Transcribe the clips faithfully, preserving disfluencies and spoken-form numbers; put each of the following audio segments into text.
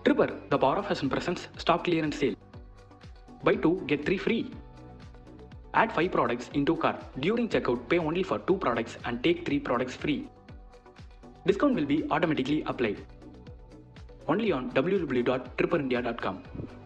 Tripper, the power of fashion presents stock clearance sale. Buy two, get three free. Add five products into cart. During checkout, pay only for two products and take three products free. Discount will be automatically applied. Only on w w w dot tripper india dot com.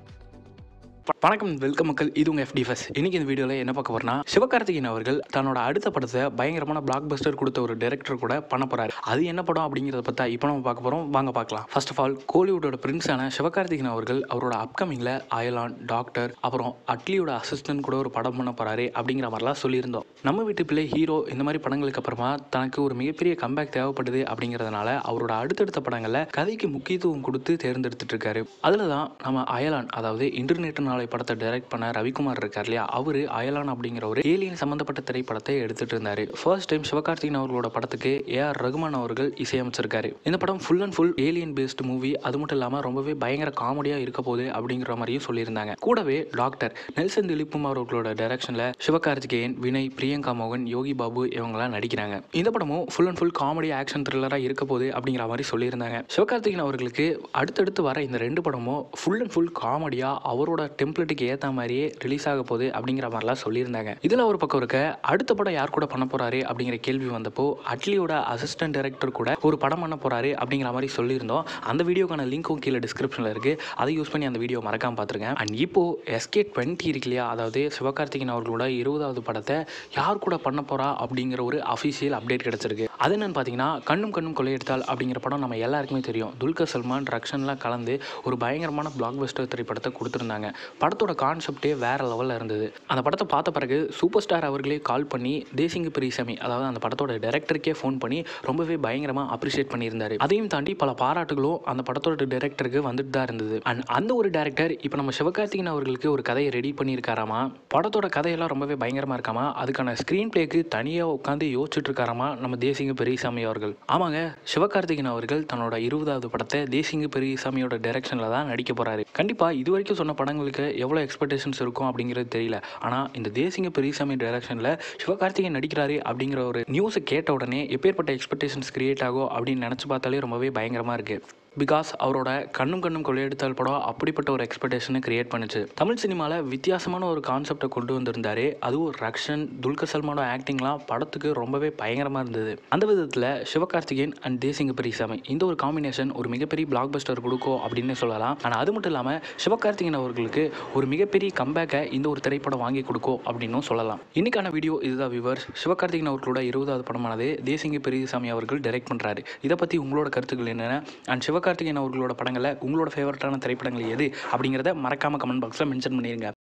வணக்கம், welcome மக்கள். இது உங்கள் FD first. இன்னைக்கு இந்த வீடியோவில் என்ன பார்க்க போறோம்னா, சிவகார்த்திகேயன் அவர்கள் தன்னோட அடுத்த படத்தை பயங்கரமான பிளாக் பஸ்டர் கொடுத்த ஒரு டைரக்டர் கூட பண்ண போறாரு. அது என்ன படம் அப்படிங்கிறத பற்றி இப்போ நம்ம பார்க்க போறோம். வாங்க பார்க்கலாம். ஃபர்ஸ்ட் ஆஃப் ஆல், கோலிவுட்டோட பிரின்ஸான சிவகார்த்திகேயன் அவர்கள் அவரோட அப்கமிங்ல அயலான், டாக்டர், அப்புறம் அட்லியோட அசிஸ்டன்ட் கூட ஒரு படம் பண்ண போறாரு அப்படிங்கிற மாதிரிலாம் சொல்லியிருந்தோம். நம்ம வீட்டு பிள்ளை, ஹீரோ இந்த மாதிரி படங்களுக்கு அப்புறமா தனக்கு ஒரு மிகப்பெரிய கம்பேக் தேவைப்படுது அப்படிங்கிறதுனால அவரோட அடுத்தடுத்த படங்களில் கதைக்கு முக்கியத்துவம் கொடுத்து தேர்ந்தெடுத்துட்டு இருக்காரு. அதில் தான் நம்ம அயலான், அதாவது இன்டர்நெட் நாளை படத்தை டைரக்ட் பண்ண ரவிக்குமார் இருக்கார் இல்லையா, அவரு அயலான் அப்படிங்கிற ஒரு ஏலியன் சம்பந்தப்பட்ட திரைப்படத்தை எடுத்துட்டு இருந்தாரு. ஃபர்ஸ்ட் டைம் சிவகார்த்திகேயன் அவர்களோட படத்துக்கு ஏ ஆர் ரகுமான் அவர்கள் இசையமைச்சிருக்காரு. இந்த படம் full and full alien based movie. அது மட்டும் இல்லாம ரொம்பவே பயங்கர காமெடியா இருக்க போகுது அப்படிங்கிற மாதிரியும் சொல்லியிருந்தாங்க. கூடவே டாக்டர் நெல்சன் திலீப்பும் அவர்களோட டைரக்ஷன்ல சிவகார்த்திகேயன், வினய், பிரியங்கா மோகன், யோகி பாபு இவங்கெல்லாம் நடிக்கிறாங்க. இந்த படமும் full and full comedy action த்ரில்லரா இருக்க போகுது அப்படிங்கிற மாதிரி சொல்லியிருந்தாங்க. சிவகார்த்திகேயன் அவர்களுக்கு அடுத்தடுத்து வர இந்த ரெண்டு படமும் ஃபுல் அண்ட் ஃபுல் காமெடியா அவரோட டெம்ப்ளேட்டுக்கு ஏற்ற மாதிரியே ரிலீஸ் ஆக போகுது அப்படிங்கிற மாதிரிலாம் சொல்லியிருந்தாங்க. இதில் ஒரு பக்கம் இருக்க, அடுத்த படம் யார் கூட பண்ண போறாரு அப்படிங்கிற கேள்வி வந்தப்போ அட்லியோட அசிஸ்டன்ட் டைரக்டர் கூட ஒரு படம் பண்ண போறாரு அப்படிங்கிற மாதிரி சொல்லியிருந்தோம். அந்த வீடியோக்கான லிங்க்கும் கீழே டிஸ்கிரிப்ஷனில் இருக்கு. அதை யூஸ் பண்ணி அந்த வீடியோ மறக்காம பார்த்துருங்க. அண்ட் இப்போ எஸ்கே டுவெண்ட்டி இருக்கு இல்லையா, அதாவது சிவகார்த்திகேயன் அவர்களோட இருபதாவது படத்தை யார் கூட பண்ண போறா அப்படிங்கிற ஒரு அஃபிஷியல் அப்டேட் கிடைச்சிருக்கு. அது என்னன்னு பார்த்தீங்கன்னா, கண்ணும் கண்ணும் கொள்ளையடித்தால் அப்படிங்கிற படம் நம்ம எல்லாருக்குமே தெரியும். துல்கர் சல்மான், ரக்ஷன்லாம் கலந்து ஒரு பயங்கரமான பிளாக் பஸ்டர் திரைப்படத்தை கொடுத்துருந்தாங்க. படத்தோட கான்செப்டே வேற லெவலில் இருந்தது. அந்த படத்தை பார்த்த பிறகு சூப்பர் ஸ்டார் அவர்களே கால் பண்ணி தேசிங்கு பெரியசாமி, அதாவது அந்த படத்தோட டைரக்டருக்கே ஃபோன் பண்ணி ரொம்பவே பயங்கரமாக அப்ரிஷியேட் பண்ணியிருந்தாரு. அதையும் தாண்டி பல பாராட்டுகளும் அந்த படத்தோட டைரக்டருக்கு வந்துட்டு தான் இருந்தது. அண்ட் அந்த ஒரு டைரக்டர் இப்போ நம்ம சிவகார்த்திகேயன் அவர்களுக்கு ஒரு கதையை ரெடி பண்ணியிருக்காராமா. படத்தோட கதையெல்லாம் ரொம்பவே பயங்கரமாக இருக்காமா. அதுக்கான ஸ்க்ரீன் பிளேக்கு தனியாக உட்காந்து யோசிச்சுட்டு இருக்காராமா நம்ம தேசிங்கு பெரியசாமி அவர்கள். ஆமாங்க, சிவகார்த்திகேயன் அவர்கள் தன்னோட இருபதாவது படத்தை தேசிங்கு பெரியசாமியோட டைரக்ஷனில் தான் நடிக்க போறாரு. கண்டிப்பாக இது வரைக்கும் சொன்ன படங்களுக்கு எவ்வளோ எக்ஸ்பெக்டேஷன்ஸ் இருக்கும் அப்படிங்கிறது தெரியல. ஆனால் இந்த தேசிங்க பெரியசாமி டைரக்ஷனில் சிவகார்த்திகேயன் நடிக்கிறாரு அப்படிங்கிற ஒரு நியூஸை கேட்ட உடனே எப்பேற்பட்ட எக்ஸ்பெக்டேஷன்ஸ் கிரியேட் ஆகும் அப்படின்னு நினச்சி பார்த்தாலே ரொம்பவே பயங்கரமாக இருக்குது. பிகாஸ் அவரோட கண்ணும் கண்ணும் கொள்ளையடித்தால் படம் அப்படிப்பட்ட ஒரு எக்ஸ்பெக்டேஷனை கிரியேட் பண்ணுச்சு. தமிழ் சினிமாவில் வித்தியாசமான ஒரு கான்செப்டை கொண்டு வந்திருந்தாரு. அதுவும் ரக்ஷன், துல்கர் சல்மானோட ஆக்டிங்லாம் படத்துக்கு ரொம்பவே பயங்கரமாக இருந்தது. அந்த விதத்தில் சிவகார்த்திகேயன் அண்ட் தேசிங்க பெரியசாமி இந்த ஒரு காம்பினேஷன் ஒரு மிகப்பெரிய பிளாக் பஸ்டர் கொடுக்கும் அப்படின்னு சொல்லலாம். ஆனால் அது மட்டும் இல்லாமல் சிவகார்த்திகேயன் அவர்களுக்கு ஒரு மிகப்பெரிய கம்பேக்கை இந்த ஒரு திரைப்படம் வாங்கி கொடுக்கும் அப்படின்னும் சொல்லலாம். இன்னைக்கான வீடியோ இதுதான் வியூவர்ஸ். சிவகார்த்திகேயன் அவர்களோட இருபதாவது படமானது தேசிங்க பெரியசாமி அவர்கள் டைரக்ட் பண்ணுறாரு. இதை பற்றி உங்களோட கருத்துக்கள் என்னென்ன, அண்ட் சிவகார்த்திகேயன் அவர்களோட படங்களில் உங்களோட ஃபேவரட்டான திரைப்படங்கள் எது அப்படிங்கிறத மறக்காம கமெண்ட் பாக்ஸில் மென்ஷன் பண்ணிடுங்க.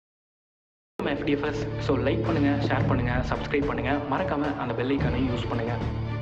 எஃப்டிஎஃப்எஸ் ஸோ லைக் பண்ணுங்கள், ஷேர் பண்ணுங்கள், சப்ஸ்கிரைப் பண்ணுங்கள், மறக்காமல் அந்த பெல் ஐக்கானையும் யூஸ் பண்ணுங்கள்.